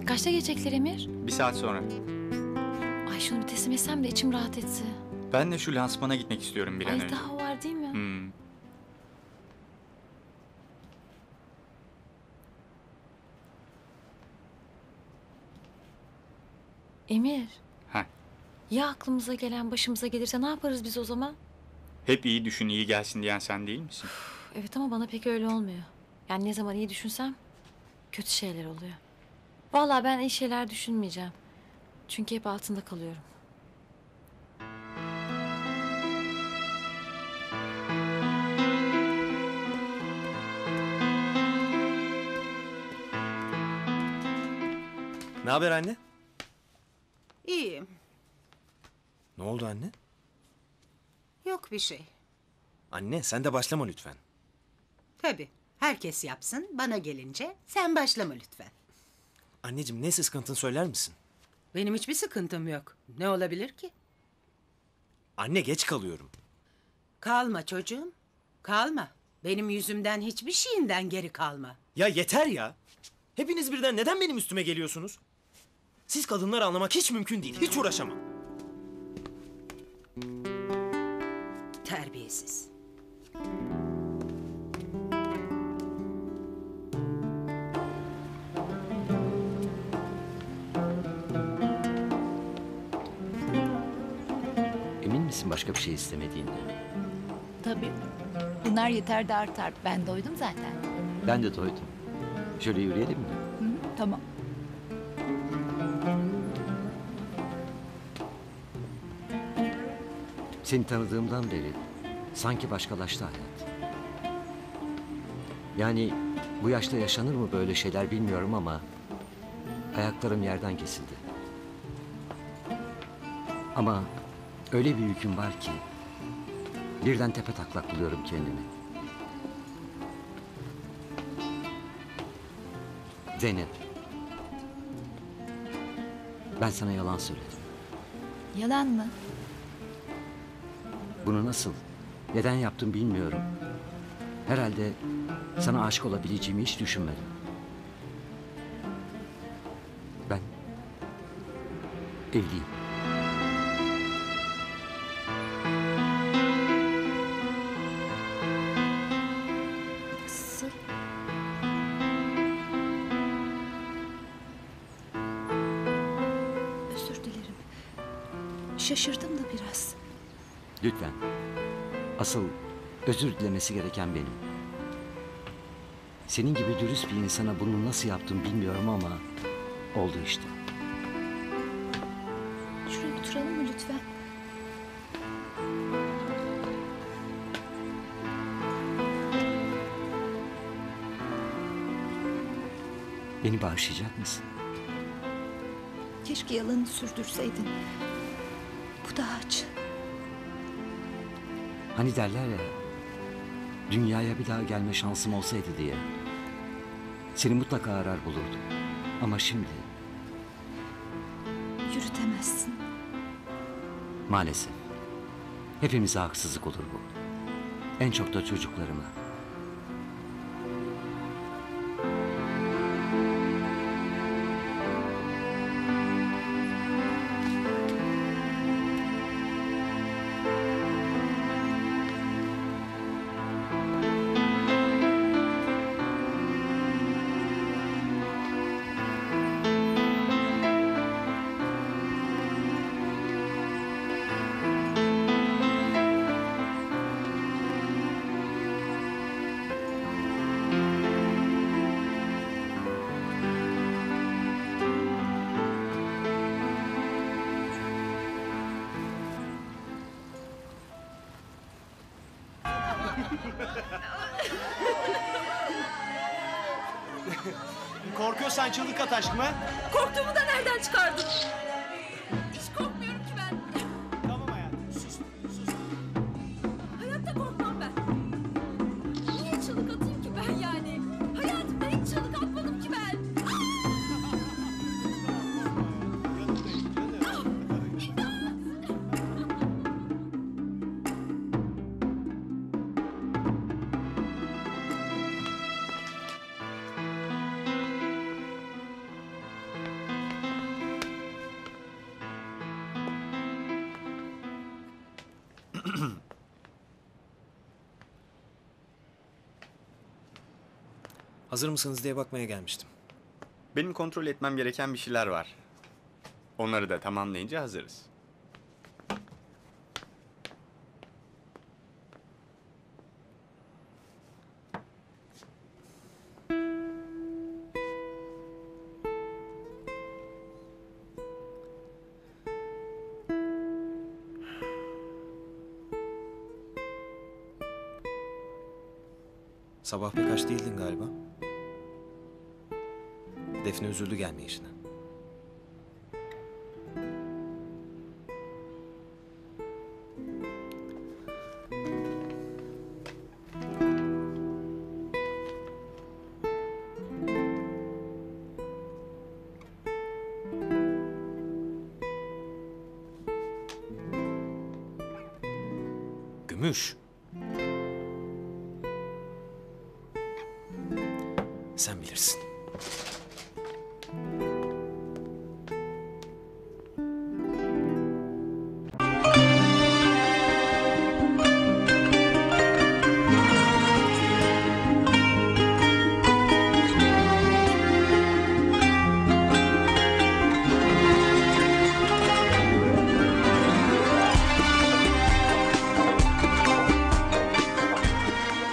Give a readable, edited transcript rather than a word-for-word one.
Kaçta gelecekler Emir? 1 saat sonra. Ay şunu bir teslim etsem de içim rahat etse. Ben de şu lansmana gitmek istiyorum bir an Ay önce. daha var değil mi? Emir. Heh. Ya aklımıza gelen başımıza gelirse ne yaparız biz o zaman? Hep iyi düşün, iyi gelsin diyen sen değil misin? Evet ama bana pek öyle olmuyor. Yani ne zaman iyi düşünsem kötü şeyler oluyor. Vallahi ben iyi şeyler düşünmeyeceğim. Çünkü hep altında kalıyorum. Ne haber anne? İyiyim. Ne oldu anne? Yok bir şey. Anne sen de başlama lütfen. Tabii. Herkes yapsın. Bana gelince sen başlama lütfen. Anneciğim neyse sıkıntını söyler misin? Benim hiçbir sıkıntım yok. Ne olabilir ki? Anne geç kalıyorum. Kalma çocuğum. Kalma. Benim yüzümden hiçbir şeyinden geri kalma. Ya yeter ya. Hepiniz birden neden benim üstüme geliyorsunuz? Siz kadınları anlamak hiç mümkün değil. Hiç uğraşamam. Terbiyesiz. Emin misin başka bir şey istemediğinden? Tabii. Bunlar yeter de artar. Ben doydum zaten. Ben de doydum. Şöyle yürüyelim mi? Hı, tamam. Seni tanıdığımdan beri sanki başkalaştı hayat. Yani bu yaşta yaşanır mı böyle şeyler bilmiyorum ama ayaklarım yerden kesildi. Ama öyle bir yüküm var ki birden tepetaklak buluyorum kendimi. Zeynep, ben sana yalan söyledim. Yalan mı? Bunu nasıl, neden yaptım bilmiyorum. Herhalde sana aşık olabileceğimi hiç düşünmedim. Ben evliyim. Nasıl? Özür dilerim. Şaşırdım da biraz. Lütfen. Asıl özür dilemesi gereken benim. Senin gibi dürüst bir insana bunu nasıl yaptım bilmiyorum ama oldu işte. Şuraya oturalım mı lütfen? Beni bağışlayacak mısın? Keşke yalanı sürdürseydin. Bu da acı. Hani derler ya, dünyaya bir daha gelme şansım olsaydı diye. Seni mutlaka arar bulurdum. Ama şimdi Yürütemezsin. maalesef hepimize haksızlık olur bu. En çok da çocuklarıma. Korkuyorsan çığlık at aşkıma. Korktuğumu da nereden çıkardın? Hiç korkmuyorum ki ben. Tamam hayatım sus. Hayatta korkmam ben. Niye çığlık atayım ki ben yani? Hayatımda hiç çığlık atmadım ki ben. Hazır mısınız diye bakmaya gelmiştim. Benim kontrol etmem gereken bir şeyler var. Onları da tamamlayınca hazırız. Sabah pek aç değildin galiba. Defne üzüldü gelmeyişine. Gümüş. Sen bilirsin.